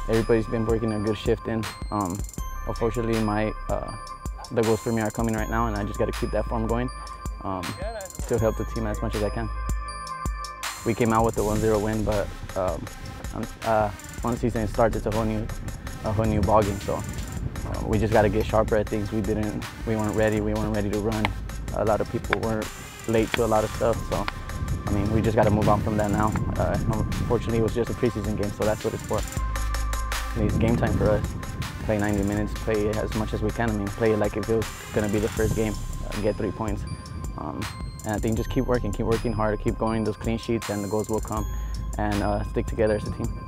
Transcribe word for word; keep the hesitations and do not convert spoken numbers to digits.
everybody's been working a good shift in. Um, unfortunately, my uh, the goals for me are coming right now, and I just got to keep that form going um, to help the team as much as I can. We came out with a one zero win, but um, uh, once season starts, it's a whole new, a whole new ballgame. So uh, we just got to get sharper at things. We didn't, we weren't ready. We weren't ready to run. A lot of people weren't late to a lot of stuff. So I mean, we just got to move on from that now. Uh, unfortunately, it was just a preseason game, so that's what it's for. I mean, it's game time for us. Play ninety minutes, play as much as we can. I mean, play it like if it was going to be the first game, uh, get three points. Um, and I think just keep working, keep working hard, keep going those clean sheets, and the goals will come, and uh, stick together as a team.